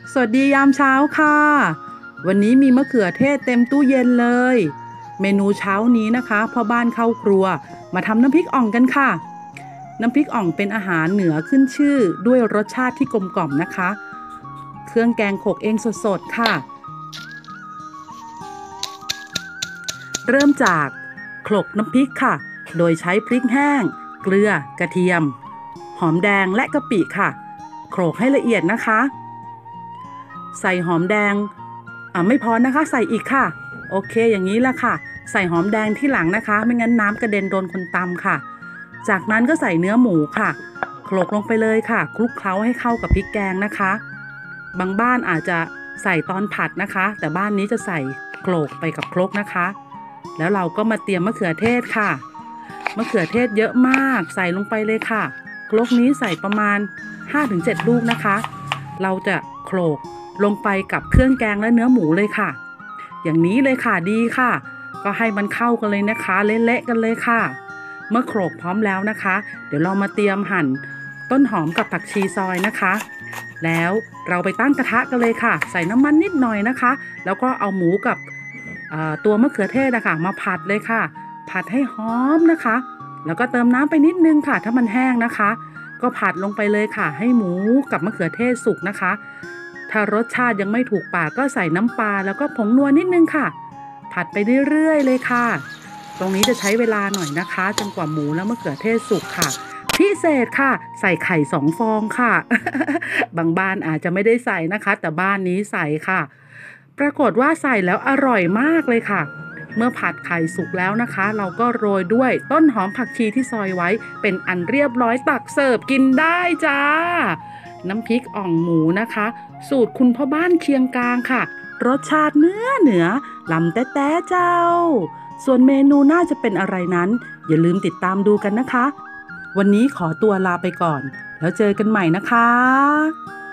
สวัสดียามเช้าค่ะวันนี้มีมะเขือเทศเต็มตู้เย็นเลยเมนูเช้านี้นะคะพ่อบ้านเข้าครัวมาทำน้ำพริกอ่องกันค่ะน้ำพริกอ่องเป็นอาหารเหนือขึ้นชื่อด้วยรสชาติที่กลมกล่อมนะคะเครื่องแกงโขลกเองสดๆค่ะเริ่มจากโขลกน้ำพริกค่ะโดยใช้พริกแห้งเกลือกระเทียมหอมแดงและกะปิค่ะโขลกให้ละเอียดนะคะใส่หอมแดงไม่พอนะคะใส่อีกค่ะโอเคอย่างนี้ละค่ะใส่หอมแดงที่หลังนะคะไม่งั้นน้ำกระเด็นโดนคนตำค่ะจากนั้นก็ใส่เนื้อหมูค่ะโขลกลงไปเลยค่ะคลุกเคล้าให้เข้ากับพริกแกงนะคะบางบ้านอาจจะใส่ตอนผัดนะคะแต่บ้านนี้จะใส่โขลกไปกับครกนะคะแล้วเราก็มาเตรียมมะเขือเทศค่ะมะเขือเทศเยอะมากใส่ลงไปเลยค่ะครกนี้ใส่ประมาณ 5-7 ลูกนะคะเราจะโขลกลงไปกับเครื่องแกงและเนื้อหมูเลยค่ะอย่างนี้เลยค่ะดีค่ะก็ให้มันเข้ากันเลยนะคะเละๆกันเลยค่ะเมื่อโขลกพร้อมแล้วนะคะเดี๋ยวเรามาเตรียมหั่นต้นหอมกับผักชีซอยนะคะแล้วเราไปตั้งกระทะกันเลยค่ะใส่น้ำมันนิดหน่อยนะคะแล้วก็เอาหมูกับตัวมะเขือเทศนะคะมาผัดเลยค่ะผัดให้หอมนะคะแล้วก็เติมน้ำไปนิดนึงค่ะถ้ามันแห้งนะคะก็ผัดลงไปเลยค่ะให้หมูกับมะเขือเทศสุกนะคะถ้ารสชาติยังไม่ถูกปากก็ใส่น้ำปลาแล้วก็ผงนัวนิดนึงค่ะผัดไปเรื่อยๆเลยค่ะตรงนี้จะใช้เวลาหน่อยนะคะจนกว่าหมูและมะเขือเทศสุกค่ะพิเศษค่ะใส่ไข่2 ฟองค่ะ บางบ้านอาจจะไม่ได้ใส่นะคะแต่บ้านนี้ใส่ค่ะปรากฏว่าใส่แล้วอร่อยมากเลยค่ะเมื่อผัดไข่สุกแล้วนะคะเราก็โรยด้วยต้นหอมผักชีที่ซอยไว้เป็นอันเรียบร้อยตักเสิร์ฟกินได้จ้าน้ำพริกอ่องหมูนะคะสูตรคุณพ่อบ้านเคียงกลางค่ะรสชาติเหนือลำแต๊ะเจ้าส่วนเมนูน่าจะเป็นอะไรนั้นอย่าลืมติดตามดูกันนะคะวันนี้ขอตัวลาไปก่อนแล้วเจอกันใหม่นะคะ